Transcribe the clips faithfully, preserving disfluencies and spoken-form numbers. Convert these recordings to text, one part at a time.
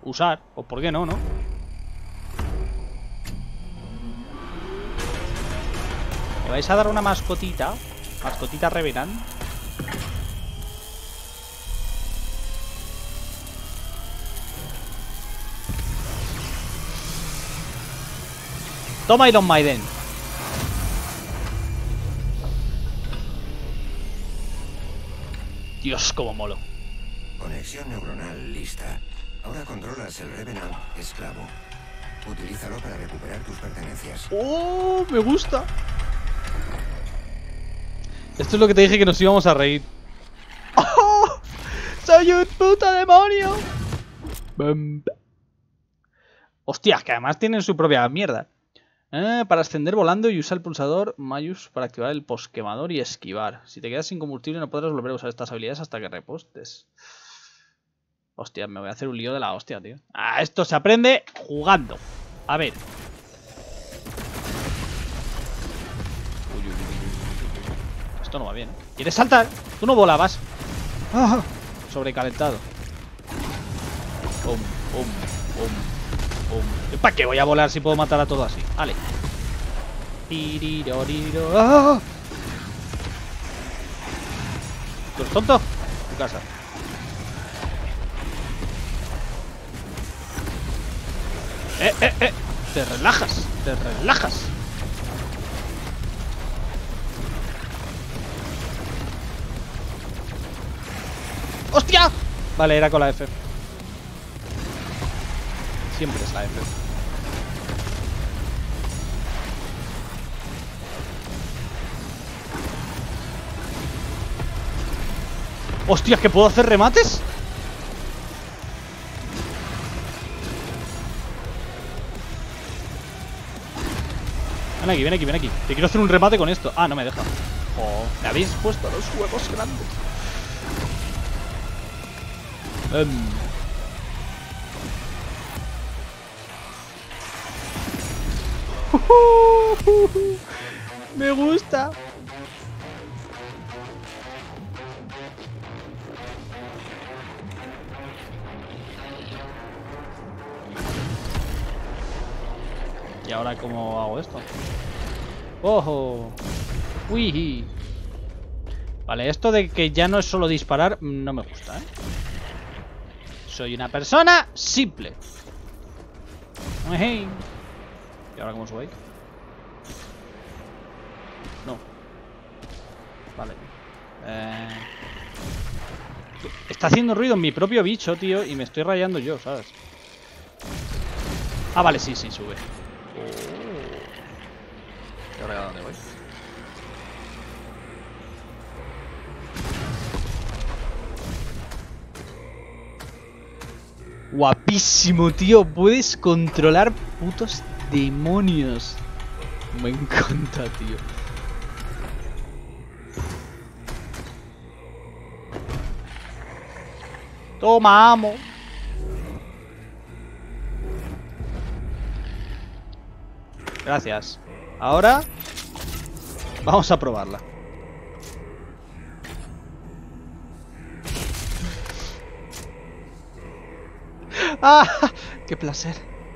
usar. Pues ¿por qué no, no? ¿Me vais a dar una mascotita? Mascotita Revenant. Toma Iron Maiden. Dios, cómo molo. Conexión neuronal lista. Ahora controlas el Revenant esclavo. Utilízalo para recuperar tus pertenencias. ¡Oh! Me gusta. Esto es lo que te dije, que nos íbamos a reír. ¡Oh! ¡Soy un puto demonio! Bum. Hostias, que además tienen su propia mierda. Eh, para ascender volando y usa el pulsador Mayus para activar el posquemador y esquivar. Si te quedas sin combustible no podrás volver a usar estas habilidades hasta que repostes. Hostia, me voy a hacer un lío de la hostia, tío. Ah, esto se aprende jugando. A ver. Uy, uy, uy, uy. Esto no va bien. ¿Quieres saltar? Tú no volabas. Ah, sobrecalentado. Pum, pum, pum. ¿Para qué voy a volar si puedo matar a todo así? Vale. ¡Ah! ¿Tú eres tonto? Tu casa. Eh, eh, eh. Te relajas, te relajas. ¡Hostia! Vale, era con la F. Siempre es la F. ¡Hostias! ¿Que puedo hacer remates? Ven aquí, ven aquí, ven aquí. Te quiero hacer un remate con esto. Ah, no me deja. Oh, me habéis puesto los huevos grandes. Um. Me gusta. ¿Y ahora cómo hago esto? ¡Ojo! ¡Uy! Vale, esto de que ya no es solo disparar no me gusta, ¿eh? Soy una persona simple. ¿Y ahora cómo subo ahí? No. Vale. Eh... Está haciendo ruido en mi propio bicho, tío, y me estoy rayando yo, ¿sabes? Ah, vale, sí, sí, sube. Oh. ¿Y ahora a dónde voy? Guapísimo, tío. Puedes controlar putos demonios. Me encanta, tío. Toma, amo. Gracias. Ahora vamos a probarla. ¡Ah! ¡Qué placer!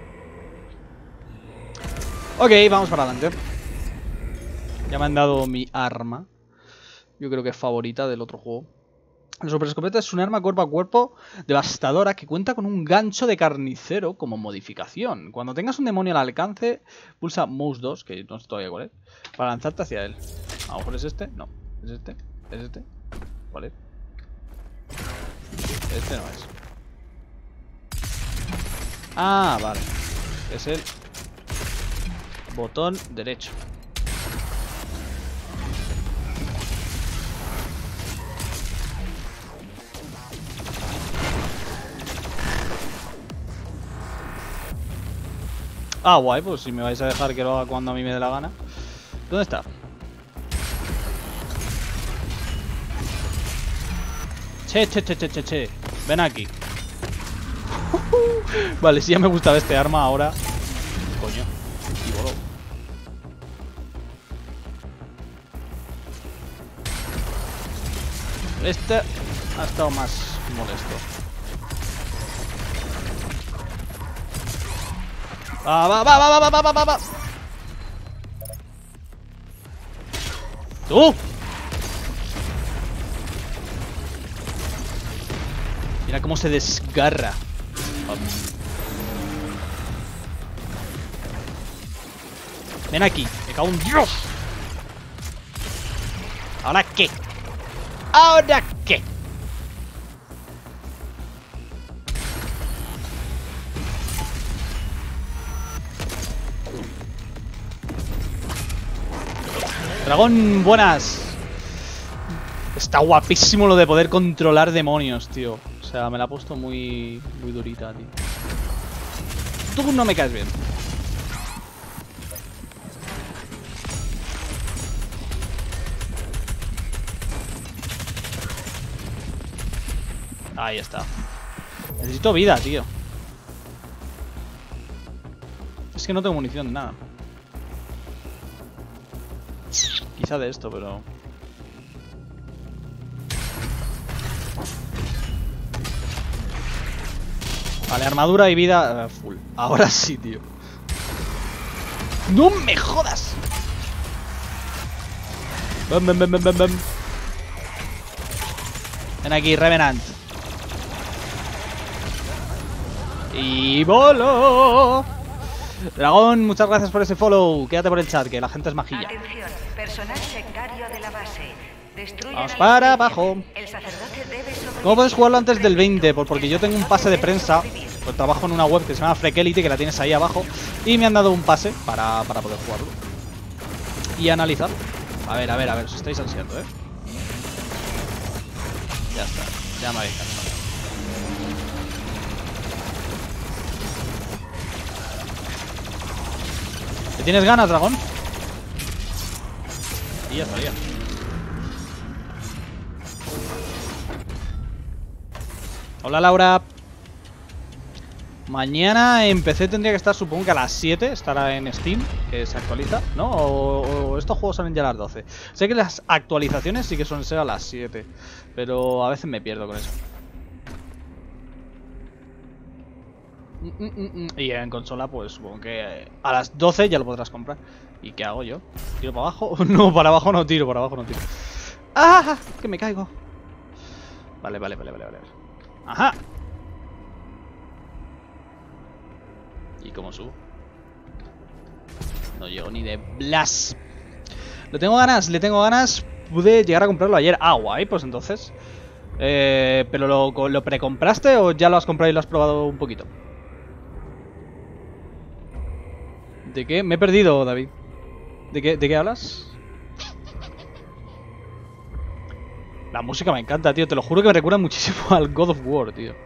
Ok, vamos para adelante. Ya me han dado mi arma. Yo creo que es favorita del otro juego. La superescopeta es un arma cuerpo a cuerpo devastadora que cuenta con un gancho de carnicero como modificación. Cuando tengas un demonio al alcance, pulsa Mouse dos, que no sé todavía cuál es, para lanzarte hacia él. A lo mejor es este. No. ¿Es este? ¿Es este? ¿Cuál es? Este no es. Ah, vale. Es el botón derecho. Ah, guay, pues si me vais a dejar que lo haga cuando a mí me dé la gana. ¿Dónde está? Che, che, che, che, che, che. Ven aquí. Vale, si ya me gustaba este arma ahora. Coño. Y voló. Este ha estado más molesto. Va, va, va, va, va, va, va, va, va. ¡Tú! Mira cómo se desgarra. Ven aquí, me cago en Dios. ¿Ahora qué? ¿Ahora qué? Dragón, buenas. Está guapísimo lo de poder controlar demonios, tío. O sea, me la ha puesto muy, muy durita, tío. Tú no me caes bien. Ahí está. Necesito vida, tío. Es que no tengo munición de nada. Quizá de esto, pero... Vale, armadura y vida uh, full. Ahora sí, tío. ¡No me jodas! Bam, bam, bam, bam, bam, bam. Ven aquí, Revenant. Y bolo. Dragón, muchas gracias por ese follow. Quédate por el chat, que la gente es majilla. Atención, personal sectario de la base. Destruyan Vamos a la para iglesia. abajo. El sacerdote debe sobrevivir. ¿Cómo puedes jugarlo antes del veinte? Pues porque yo tengo un pase de prensa. Pues trabajo en una web que se llama Frekelity, que la tienes ahí abajo. Y me han dado un pase para, para poder jugarlo. Y analizar. A ver, a ver, a ver, os estáis ansiando, ¿eh? Ya está, ya me habéis cansado. ¿Te tienes ganas, dragón? Y ya estaría. Hola, Laura. Mañana en P C tendría que estar, supongo que a las siete. Estará en Steam, que se actualiza, ¿no? O, o estos juegos salen ya a las doce. Sé que las actualizaciones sí que suelen ser a las siete, pero a veces me pierdo con eso. Mm, mm, mm, mm. Y en consola, pues supongo que a las doce ya lo podrás comprar. ¿Y qué hago yo? ¿Tiro para abajo? No, para abajo no tiro, para abajo no tiro. ¡Ah! Que me caigo. Vale, vale, vale, vale, vale. ¡Ajá! ¿Y cómo subo? No llego ni de Blas. Le tengo ganas, le tengo ganas. Pude llegar a comprarlo ayer. Ah, guay, pues entonces. Eh, ¿Pero lo, lo precompraste o ya lo has comprado y lo has probado un poquito? ¿De qué? Me he perdido, David. ¿De qué, de qué hablas? La música me encanta, tío. Te lo juro que me recuerda muchísimo al God of War, tío.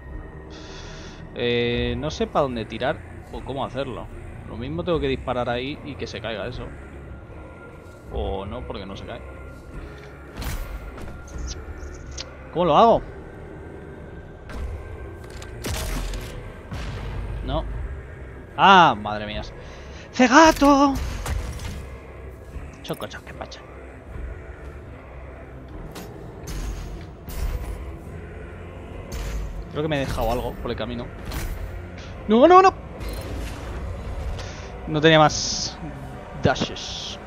Eh, no sé para dónde tirar o cómo hacerlo. Lo mismo tengo que disparar ahí y que se caiga eso. O no, porque no se cae. ¿Cómo lo hago? No. Ah, madre mía. ¡Cegato! Choco, choco, qué pacha. Creo que me he dejado algo por el camino. ¡No, no, no! No tenía más dashes.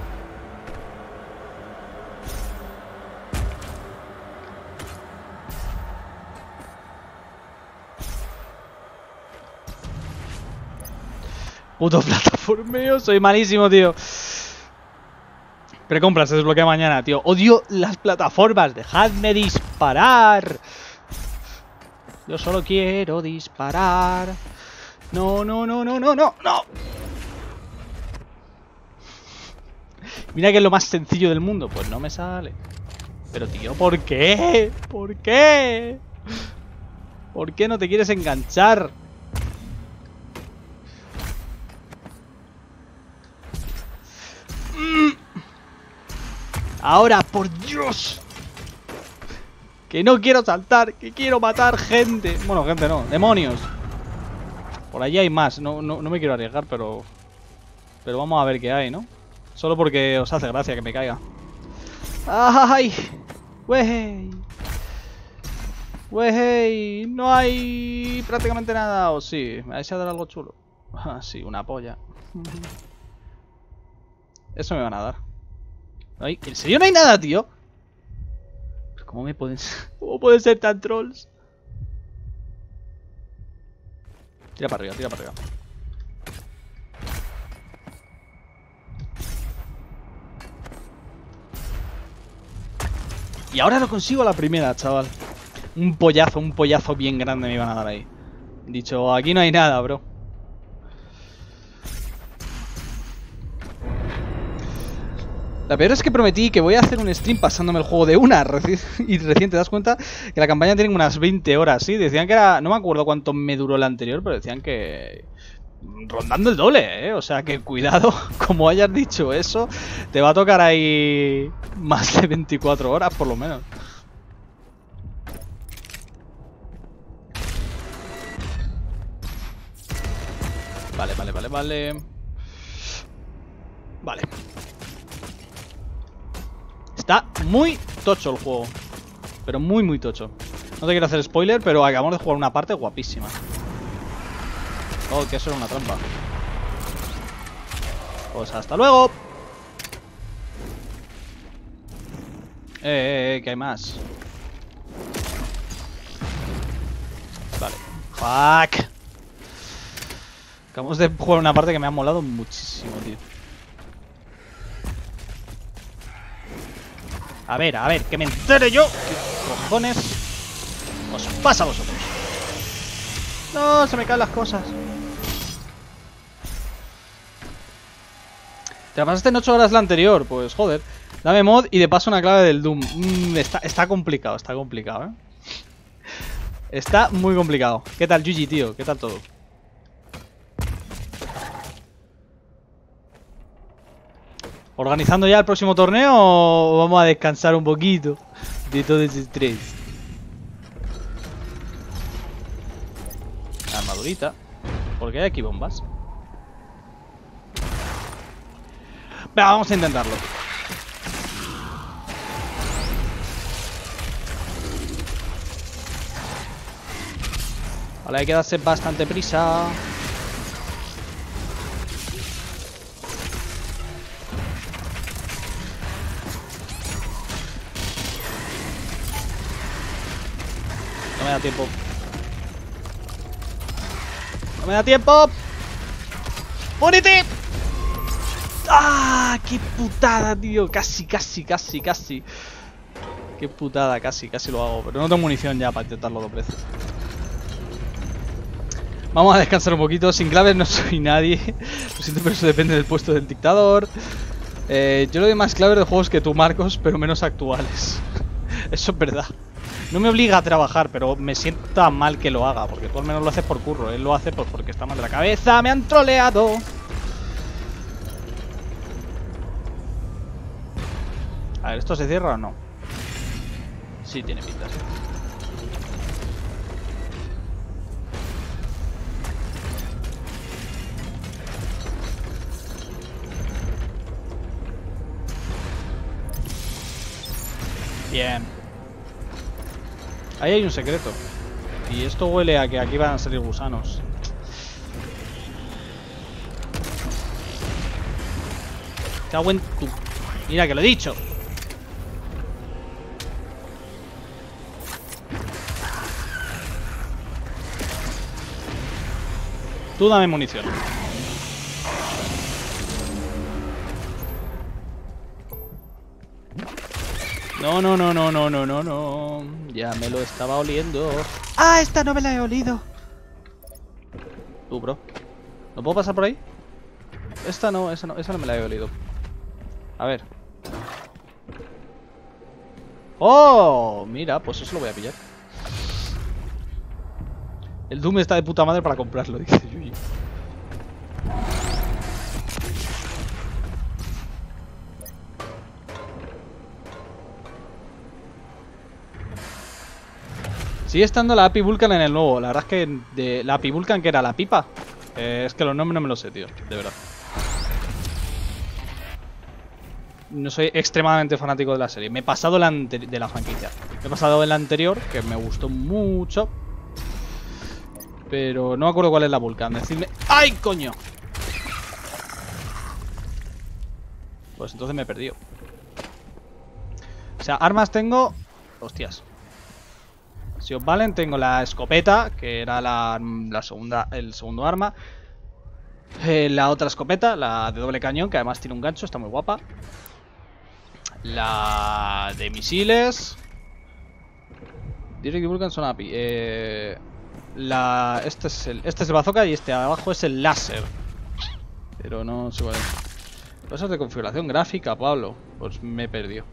Puto plataformeo, soy malísimo, tío. Precompra, se desbloquea mañana, tío. Odio las plataformas, dejadme disparar. Yo solo quiero disparar. No, no, no, no, no, no, no. Mira que es lo más sencillo del mundo. Pues no me sale. Pero tío, ¿por qué? ¿Por qué? ¿Por qué no te quieres enganchar? Ahora, por Dios. Que no quiero saltar, que quiero matar gente. Bueno, gente no, demonios. Por allí hay más, no, no, no me quiero arriesgar, pero... Pero vamos a ver qué hay, ¿no? Solo porque os hace gracia que me caiga. ¡Ay! ¡Wey! ¡Wey! No hay prácticamente nada, o sí, me vais a dar algo chulo. Ah, sí, una polla. Eso me van a dar. Ay, ¿en serio no hay nada, tío? ¿Cómo me pueden ser? ¿Cómo pueden ser tan trolls? Tira para arriba, tira para arriba. Y ahora lo consigo a la primera, chaval. Un pollazo, un pollazo bien grande me iban a dar ahí. Dicho, aquí no hay nada, bro. La peor es que prometí que voy a hacer un stream pasándome el juego de una. Y recién te das cuenta que la campaña tiene unas veinte horas, ¿sí? Decían que era... No me acuerdo cuánto me duró la anterior, pero decían que... Rondando el doble, ¿eh? O sea que cuidado, como hayas dicho eso, te va a tocar ahí más de veinticuatro horas por lo menos. Vale, vale, vale, vale. Vale. Está muy tocho el juego. Pero muy, muy tocho. No te quiero hacer spoiler, pero acabamos de jugar una parte guapísima. Oh, que eso era una trampa. Pues hasta luego. Eh, eh, eh, que hay más. Vale. Fuck. Acabamos de jugar una parte que me ha molado muchísimo, tío. A ver, a ver, que me entere yo. ¿Qué cojones os pasa a vosotros? No, se me caen las cosas. ¿Te la pasaste en ocho horas la anterior? Pues joder. Dame mod y de paso una clave del Doom. Mm, está, está complicado, está complicado, ¿eh? Está muy complicado. ¿Qué tal, Yuji, tío? ¿Qué tal todo? ¿Organizando ya el próximo torneo o vamos a descansar un poquito de todo ese estrés? Armadurita. Porque hay aquí bombas. Venga, vamos a intentarlo. Vale, hay que darse bastante prisa. No me da tiempo. No me da tiempo. ¡Únete! ¡Ah! ¡Qué putada, tío! Casi, casi, casi, casi. Qué putada, casi, casi lo hago. Pero no tengo munición ya para intentarlo dos veces. Vamos a descansar un poquito. Sin claves no soy nadie. Lo siento, pero eso depende del puesto del dictador. Eh, yo le doy más claves de juegos que tú, Marcos, pero menos actuales. Eso es verdad. No me obliga a trabajar, pero me sienta mal que lo haga. Porque tú al menos lo haces por curro. Él lo hace pues porque está mal de la cabeza. ¡Me han troleado! A ver, ¿esto se cierra o no? Sí, tiene pinta, sí. Bien. Ahí hay un secreto. Y esto huele a que aquí van a salir gusanos. Cago en tu... Mira que lo he dicho. Tú dame munición. No, no, no, no, no, no, no, no. Ya me lo estaba oliendo. ¡Ah! Esta no me la he olido. Tú, bro. ¿No puedo pasar por ahí? Esta no, esa no, esa no me la he olido. A ver. ¡Oh! Mira, pues eso lo voy a pillar. El Doom está de puta madre para comprarlo, dice Yuji. Sigue estando la A P I Vulcan en el nuevo. La verdad es que de la A P I Vulcan, que era la pipa. Eh, es que los nombres no me los sé, tío. De verdad. No soy extremadamente fanático de la serie. Me he pasado la de la franquicia. Me he pasado en la anterior, que me gustó mucho. Pero no me acuerdo cuál es la Vulcan. Decidme... ¡Ay, coño! Pues entonces me he perdido. O sea, armas tengo... Hostias. Si os valen, tengo la escopeta, que era la, la segunda, el segundo arma. Eh, la otra escopeta, la de doble cañón, que además tiene un gancho, está muy guapa. La de misiles. Direct Vulcan son A P I. Eh, la, este, es el, este es el bazooka y este abajo es el láser. Pero no sé cuál es. Cosas de configuración gráfica, Pablo. Pues me he perdido.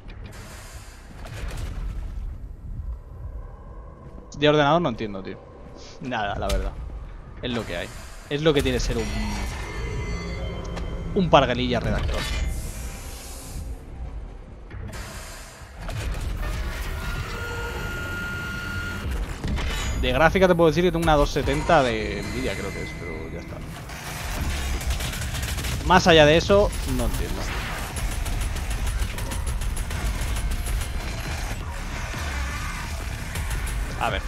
De ordenador no entiendo, tío. Nada, la verdad. Es lo que hay. Es lo que tiene ser un... Un pargalilla redactor. De gráfica te puedo decir que tengo una doscientos setenta de Nvidia, creo que es, pero ya está. Más allá de eso, no entiendo. A ver.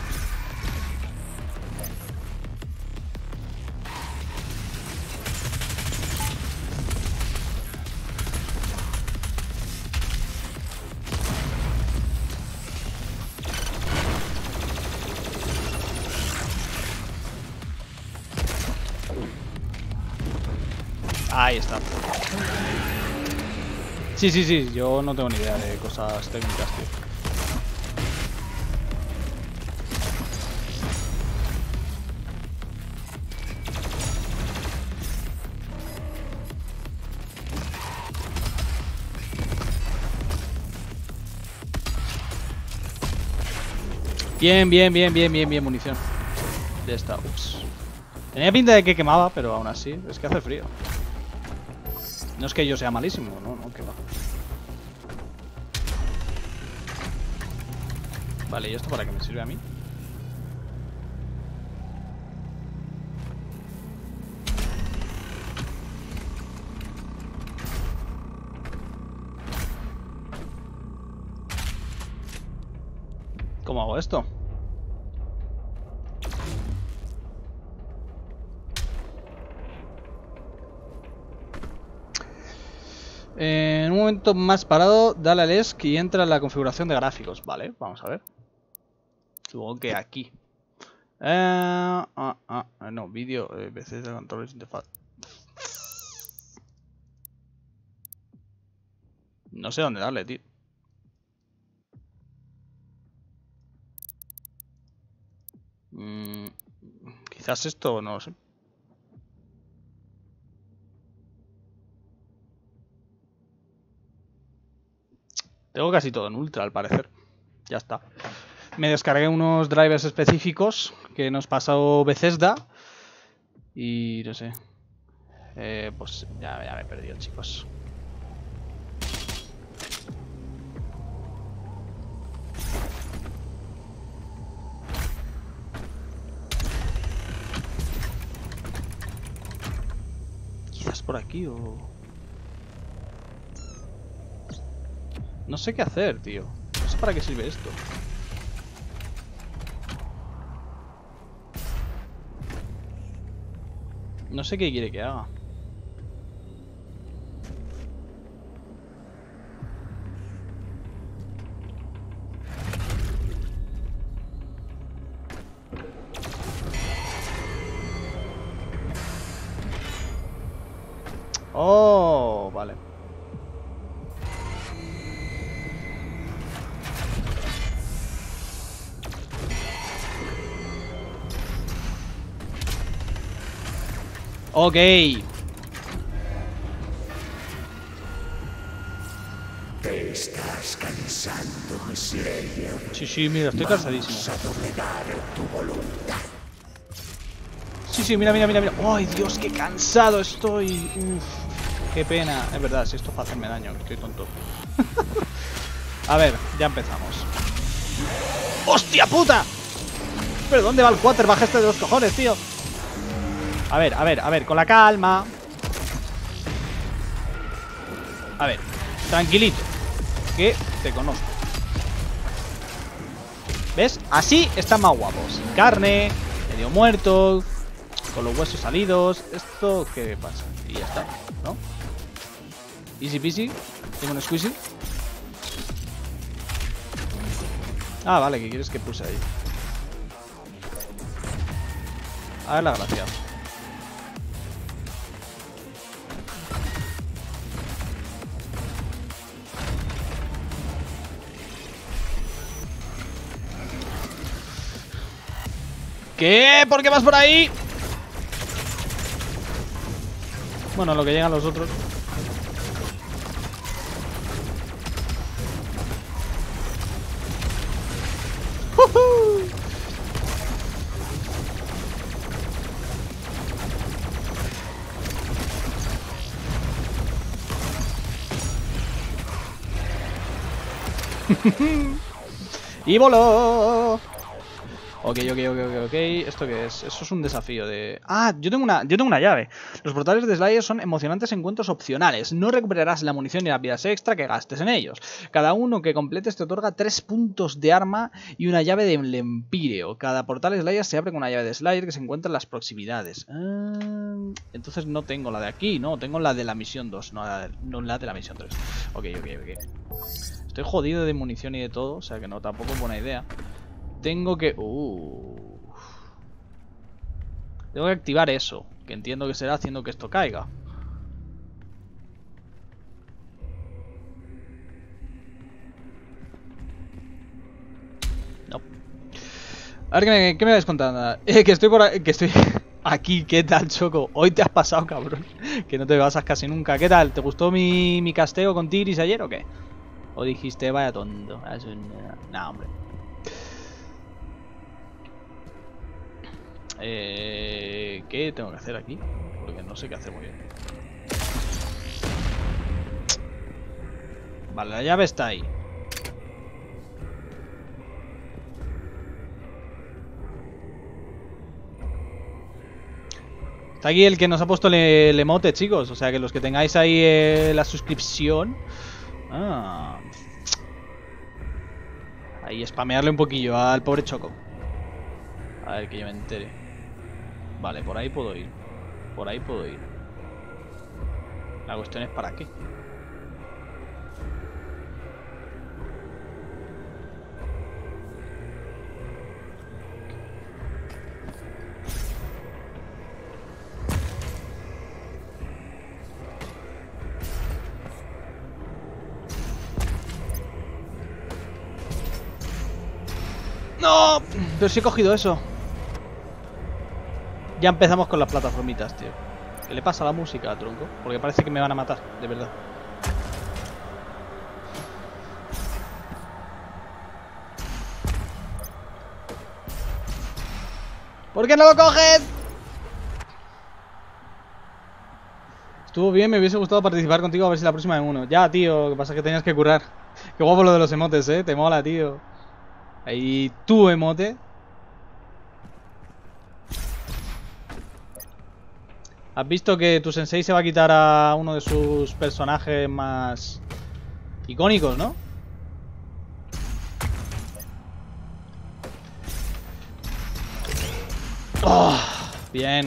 Ahí está. Sí, sí, sí, yo no tengo ni idea de cosas técnicas, tío. Bien, bien, bien, bien, bien, bien, munición. De esta, ups. Tenía pinta de que quemaba, pero aún así, es que hace frío. No es que yo sea malísimo, no, no, que va. Vale, ¿y esto para qué me sirve a mí? ¿Cómo hago esto? En un momento más parado, dale al E S C y entra en la configuración de gráficos. Vale, vamos a ver. Supongo que aquí. Eh, ah, ah, no, vídeo, eh, P C de controles, interfaz. No sé dónde darle, tío. Mm, quizás esto, no lo sé. Tengo casi todo en ultra, al parecer. Ya está. Me descargué unos drivers específicos que nos pasó Bethesda. Y no sé. Eh, pues ya, ya me he perdido, chicos. Quizás por aquí o... No sé qué hacer, tío. No sé para qué sirve esto. No sé qué quiere que haga. Oh, vale. Ok. Te estás cansando, Slayer. Sí, sí, mira, estoy cansadísimo. Vamos a doblegar tu voluntad. Sí, sí, mira, mira, mira, mira. ¡Ay, Dios, qué cansado estoy! Uf, qué pena. Es verdad, si esto es para hacerme daño, estoy tonto. A ver, ya empezamos. ¡Hostia puta! ¿Pero dónde va el quarterback este de los cojones, tío? A ver, a ver, a ver, con la calma. A ver, tranquilito, que te conozco. ¿Ves? Así están más guapos. Sin carne, medio muerto, con los huesos salidos. ¿Esto qué pasa? Y ya está, ¿no? Easy peasy. Tengo un squeezy. Ah, vale, ¿qué quieres que puse ahí? A ver la gracia. ¿Qué? ¿Por qué vas por ahí? Bueno, lo que llegan los otros. ¡Jujú! Y voló. Ok, ok, ok, ok, ok. ¿Esto qué es? Eso es un desafío de... Ah, yo tengo una, yo tengo una llave. Los portales de Slayer son emocionantes encuentros opcionales. No recuperarás la munición y las vidas extra que gastes en ellos. Cada uno que completes te otorga tres puntos de arma y una llave de Empíreo. Cada portal Slayer se abre con una llave de Slayer que se encuentra en las proximidades. Ah, entonces no tengo la de aquí, no. Tengo la de la misión dos, no la de, no la, de la misión tres. Ok, ok, ok. Estoy jodido de munición y de todo, o sea que no, tampoco es buena idea. Tengo que... Uh, tengo que activar eso, que entiendo que será haciendo que esto caiga. No. A ver, ¿qué me, qué me vais contando? Eh, que estoy por aquí, que estoy aquí. ¿Qué tal, Choco? Hoy te has pasado, cabrón. Que no te basas casi nunca. ¿Qué tal? ¿Te gustó mi, mi casteo con Tigris ayer o qué? ¿O dijiste, vaya tonto? No, hombre. Eh, ¿Qué tengo que hacer aquí? Porque no sé qué hacer muy bien. Vale, la llave está ahí. Está aquí el que nos ha puesto el, el emote, chicos. O sea que los que tengáis ahí eh, la suscripción. Ah. Ahí spamearle un poquillo al pobre Choco. A ver, que yo me entere. Vale, por ahí puedo ir. Por ahí puedo ir. La cuestión es ¿para qué? ¡No! Pero sí he cogido eso. Ya empezamos con las plataformitas, tío. ¿Qué le pasa a la música, tronco? Porque parece que me van a matar, de verdad. ¿Por qué no lo coges? Estuvo bien, me hubiese gustado participar contigo a ver si la próxima en uno. Ya, tío, lo que pasa es que tenías que curar. Qué guapo lo de los emotes, eh. Te mola, tío. Ahí tu emote. ¿Has visto que tu sensei se va a quitar a uno de sus personajes más icónicos, no? Oh, bien.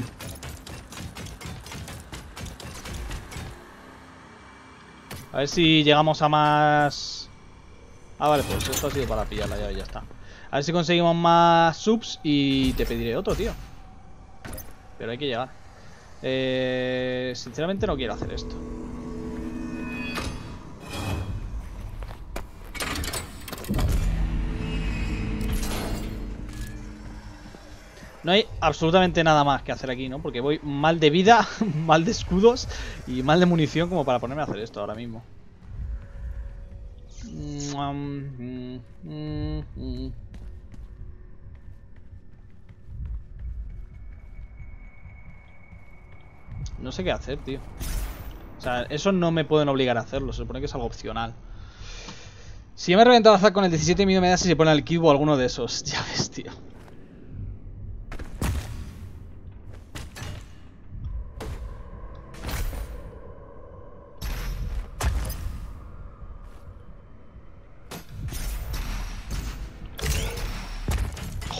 A ver si llegamos a más... Ah, vale, pues esto ha sido para pillar la llave y ya está. A ver si conseguimos más subs y te pediré otro, tío. Pero hay que llegar. Eh, sinceramente no quiero hacer esto. No hay absolutamente nada más que hacer aquí, ¿no? Porque voy mal de vida, mal de escudos y mal de munición como para ponerme a hacer esto ahora mismo. No sé qué hacer, tío. O sea, eso no me pueden obligar a hacerlo. Se supone que es algo opcional. Si ya me he reventado la Z con el diecisiete, miedo me da si se pone el cube o alguno de esos. Ya ves, tío.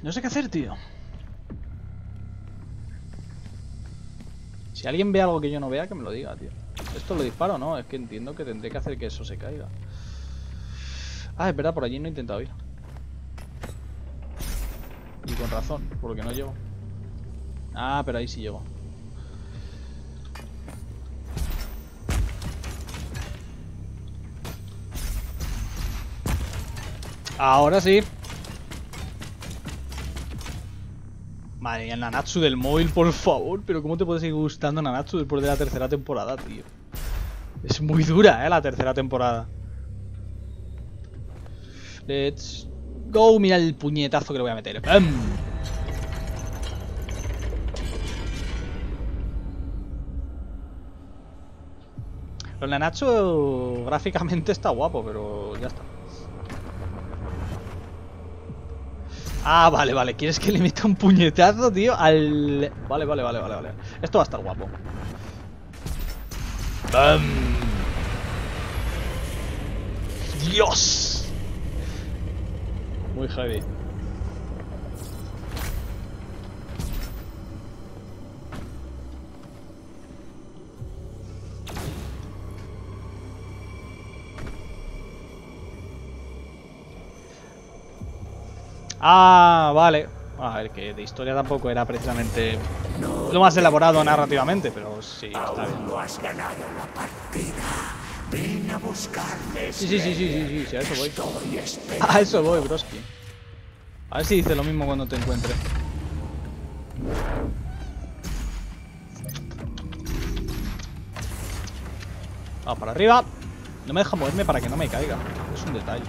No sé qué hacer, tío. Si alguien ve algo que yo no vea, que me lo diga, tío. ¿Esto lo disparo? No, es que entiendo que tendré que hacer que eso se caiga. Ah, es verdad, por allí no he intentado ir. Y con razón, porque no llego. Ah, pero ahí sí llego. Ahora sí. Madre mía, el Nanatsu del móvil, por favor. Pero ¿cómo te puede seguir gustando Nanatsu después de la tercera temporada, tío? Es muy dura, eh, la tercera temporada. Let's go. Mira el puñetazo que le voy a meter. ¡Bam! El Nanatsu gráficamente está guapo, pero ya está. Ah, vale, vale. ¿Quieres que le meta un puñetazo, tío? Al... Vale, vale, vale, vale, vale. Esto va a estar guapo. ¡Bam! ¡Dios! Muy heavy. Ah, vale. A ver, que de historia tampoco era precisamente lo más elaborado narrativamente, pero sí, está bien. Aún no has ganado la partida. Ven a buscarme. Sí, sí, sí, sí, sí, sí, sí, a eso voy. Estoy esperando. A eso voy, broski. A ver si dice lo mismo cuando te encuentre. Vamos para arriba. No me deja moverme para que no me caiga. Es un detalle.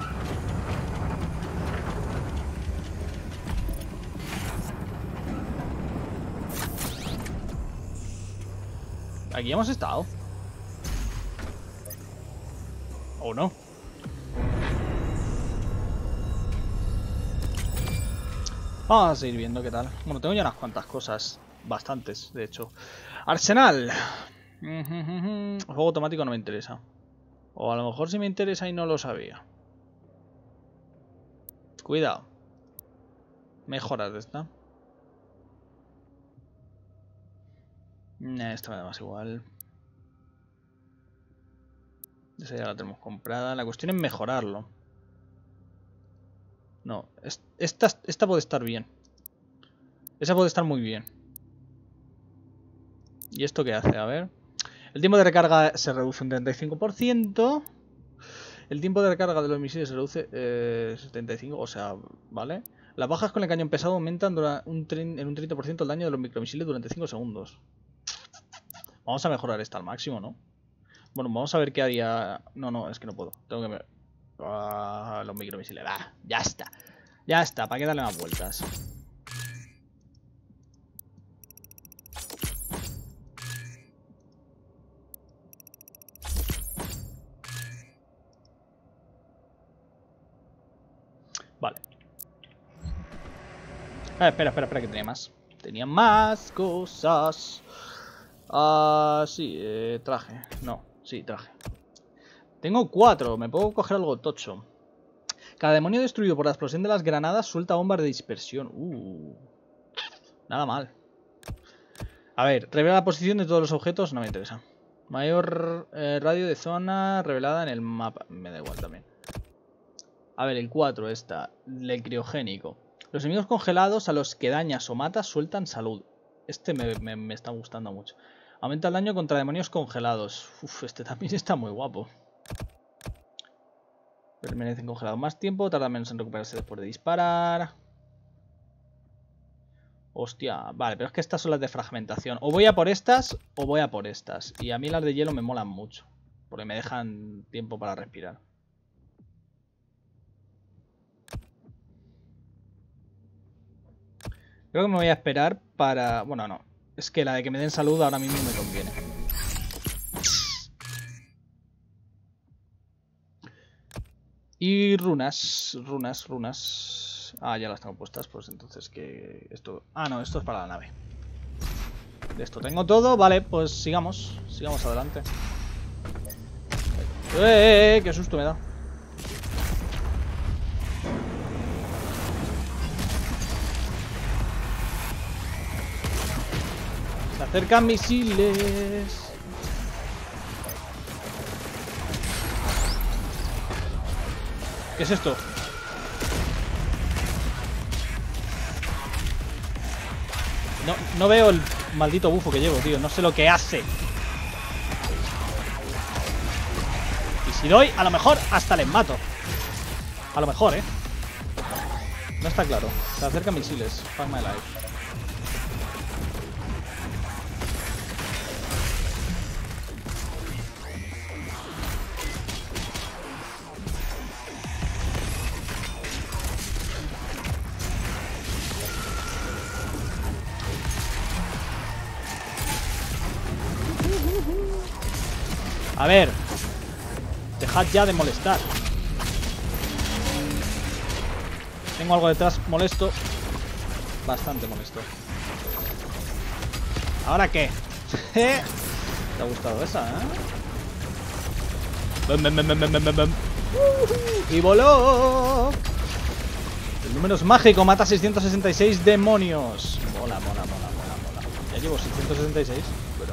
Aquí hemos estado. ¿O no? Vamos a seguir viendo qué tal. Bueno, tengo ya unas cuantas cosas. Bastantes, de hecho. Arsenal. Juego automático no me interesa. O a lo mejor sí me interesa y no lo sabía. Cuidado. Mejoras de esta. Esta me da más igual. Esa ya la tenemos comprada. La cuestión es mejorarlo. No, esta, esta puede estar bien. Esa puede estar muy bien. ¿Y esto qué hace? A ver. El tiempo de recarga se reduce un treinta y cinco por ciento. El tiempo de recarga de los misiles se reduce eh, setenta y cinco por ciento. O sea, ¿vale? Las bajas con el cañón pesado aumentan un en un treinta por ciento el daño de los micromisiles durante cinco segundos. Vamos a mejorar esta al máximo, ¿no? Bueno, vamos a ver qué haría... No, no, es que no puedo. Tengo que... Me... Ah, los micromisiles. Ah, ya está. Ya está, ¿para qué darle más vueltas? Vale. Ah, espera, espera, espera, que tenía más. Tenía más cosas. Ah, sí, eh, traje. No, sí, traje. Tengo cuatro, me puedo coger algo tocho. Cada demonio destruido por la explosión de las granadas suelta bombas de dispersión. Uh, nada mal. A ver, revela la posición de todos los objetos, no me interesa. Mayor eh, radio de zona revelada en el mapa. Me da igual también. A ver, el cuatro está. El criogénico. Los enemigos congelados a los que dañas o matas sueltan salud. Este me, me, me está gustando mucho. Aumenta el daño contra demonios congelados. Uf, este también está muy guapo. Permanecen congelados más tiempo, tarda menos en recuperarse después de disparar. Hostia, vale, pero es que estas son las de fragmentación. O voy a por estas o voy a por estas. Y a mí las de hielo me molan mucho, porque me dejan tiempo para respirar. Creo que me voy a esperar para... Bueno, no. Es que la de que me den salud ahora mismo me conviene. Y runas, runas, runas. Ah, ya las tengo puestas, pues entonces que esto... Ah, no, esto es para la nave. De esto tengo todo, vale, pues sigamos, sigamos adelante. ¡Eh, eh, eh! ¡Qué susto me da! acercan misiles. ¿Qué es esto? No, no veo el maldito bufo que llevo, tío. No sé lo que hace. Y si doy, a lo mejor hasta les mato. A lo mejor, ¿eh? No está claro. Se acercan misiles. Fuck my life. A ver, dejad ya de molestar. Tengo algo detrás molesto. Bastante molesto. ¿Ahora qué? ¿Te ha gustado esa, eh? Bum, bum, bum, bum, bum, bum, bum. Y voló. El número es mágico, mata seiscientos sesenta y seis demonios. Mola, mola, mola, mola, mola. Ya llevo seiscientos sesenta y seis, pero...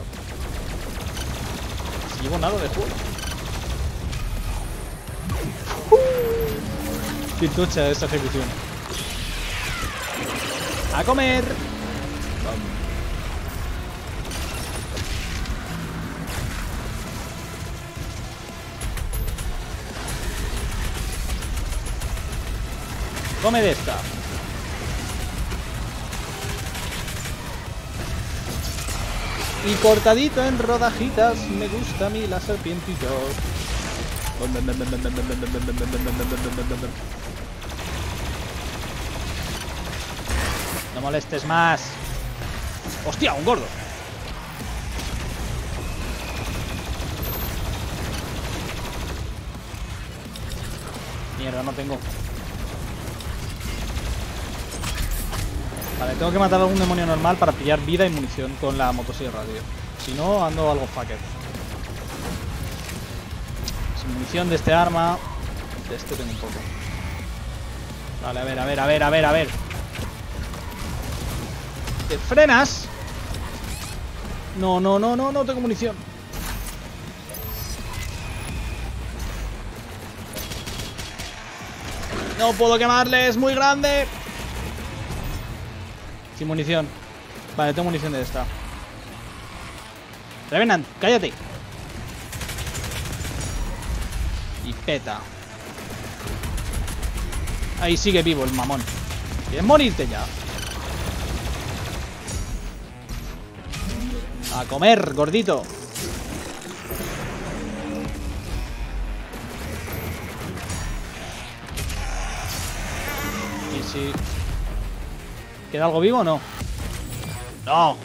si llevo nada de juego. Qué tocha esta ejecución. ¡A comer! Vamos. Come de esta. Y cortadito en rodajitas. Me gusta a mí la serpientita. No molestes más. ¡Hostia! ¡Un gordo! Mierda, no tengo. Vale, tengo que matar a algún demonio normal para pillar vida y munición con la motosierra, tío. Si no, ando algo fucker. Sin munición de este arma. De este tengo un poco. Vale, a ver, a ver, a ver, a ver, a ver. ¿Te frenas? No, no, no, no, no tengo munición. No puedo quemarle, es muy grande. Sin munición. Vale, tengo munición de esta. Revenant, cállate. Y peta. Ahí sigue vivo el mamón. ¿Quieres morirte ya? A comer, gordito. Y si... ¿queda algo vivo o no? No.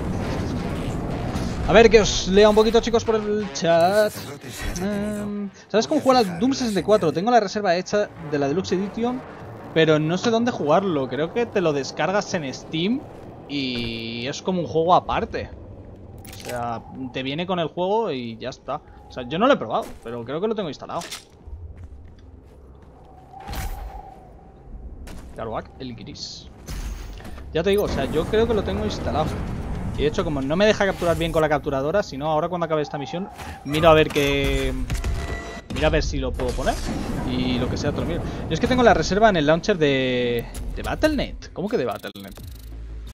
A ver, que os lea un poquito, chicos, por el chat. Um, ¿Sabes cómo jugar al Doom sesenta y cuatro? Tengo la reserva hecha de la Deluxe Edition, pero no sé dónde jugarlo. Creo que te lo descargas en Steam y es como un juego aparte. O sea, te viene con el juego y ya está. O sea, yo no lo he probado, pero creo que lo tengo instalado. Garwak, el gris. Ya te digo, o sea, yo creo que lo tengo instalado. Y de hecho, como no me deja capturar bien con la capturadora, si no, ahora cuando acabe esta misión, miro a ver qué... Mira a ver si lo puedo poner. Y lo que sea te lo miro. Yo es que tengo la reserva en el launcher de... de Battle punto net. ¿Cómo que de Battle punto net?